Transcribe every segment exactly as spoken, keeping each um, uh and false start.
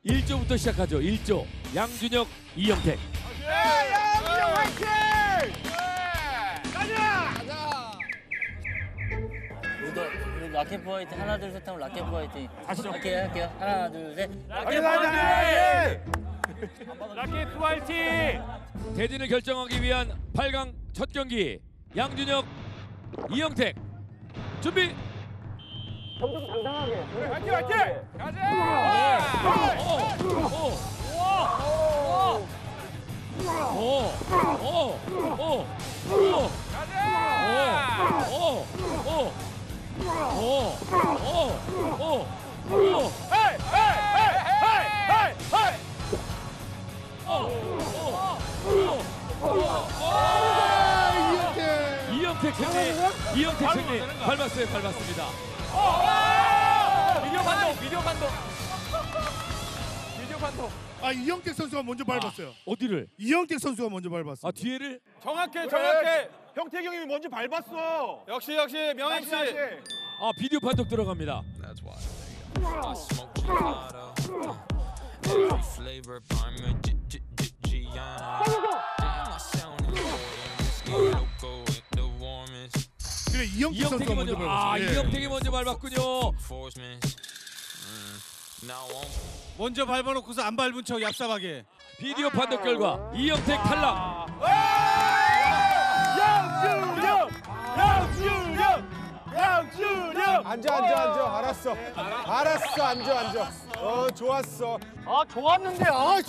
일 조부터 시작하죠. 일 조 양준혁, 이영택. 예, 양준혁 화이팅! 가자! 우리 우리 라켓 화이팅 하나 둘 셋 하면 라켓 화이팅. 다시 할게요 할게요 하나 둘 셋. 라켓 화이팅! 라켓 화이팅! 대진을 결정하기 위한 팔 강 첫 경기 양준혁, 이영택 준비. 화이팅 화이팅! 가자! 헤이 헤이 헤이 헤이 헤이! 이영택 승리. 이영택 승리. 밟았어요. 밟았습니다. 비디오 판독, 비디오 판독. 비디오 판독. 아 이영택 선수가 먼저 밟았어요. 어디를? 이영택 선수가 먼저 밟았어. 아 뒤에를? 정확해 정확해. 형택이 형이 먼저 밟았어. 역시 역시 명임 씨. 아 비디오 판독 들어갑니다. That's why I smoke gelato. Every flavor apartment, G- G- G- Gianna. Damn, I sound important. Let's get loco with the warmest 그래 이영택 선수가 이영택이 먼저 먼저. 밟았어. 아 예. 이영택이 먼저 밟았군요. enforcement. Mm, now I'm 먼저 밟아놓고서 안 밟은 척 얍삽하게. 비디오 판독 결과 이영택 탈락. 양준혁! 양준혁! 양준혁! 앉아 앉아 앉아 알았어 알았어 앉아 앉아 어 좋았어 아 좋았는데 아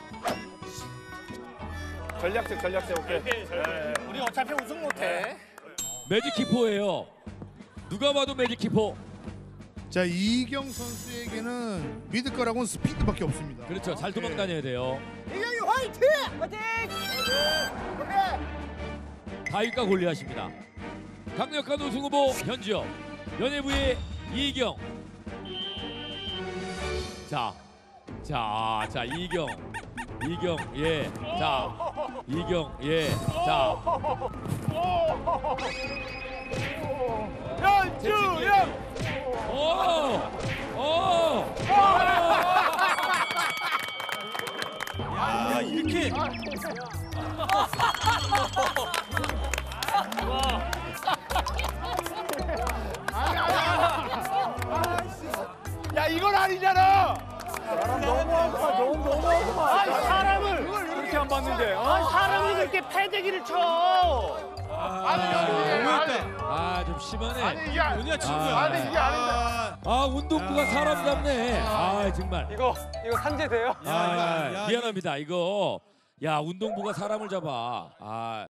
전략적 전략적 오케이. 우리 어차피 우승 못해. 매직 키퍼예요. 누가 봐도 매직 키퍼. 자 이경 선수에게는 믿을 거라고는 스피드밖에 없습니다. 그렇죠. 잘 도망 다녀야 돼요. 이경이 화이팅! 화이팅! 오케이. 다윗과 골리앗입니다. 강력한 우승 후보 현지혁, 연예부의 이경. 자, 자, 자 이경, 이경 예, 자 이경 예, 자. 양준혁! 오, 오, 야 이렇게. 야 이건 아니잖아. 사람 너무하다. 너무 너무하다. 아니 사람을 그걸 이렇게 안 봤는데. 아니 사람이 그렇게 패대기를 쳐. 너무했다. 아, 좀 심하네. 아니 이게 아니, 뭐냐 친구야. 아니 이게 아닌데. 아, 운동부가 사람 잡네. 아, 정말. 이거 이거 산재 돼요? 아, 야, 야, 미안합니다. 이거 야, 운동부가 사람을 잡아. 아.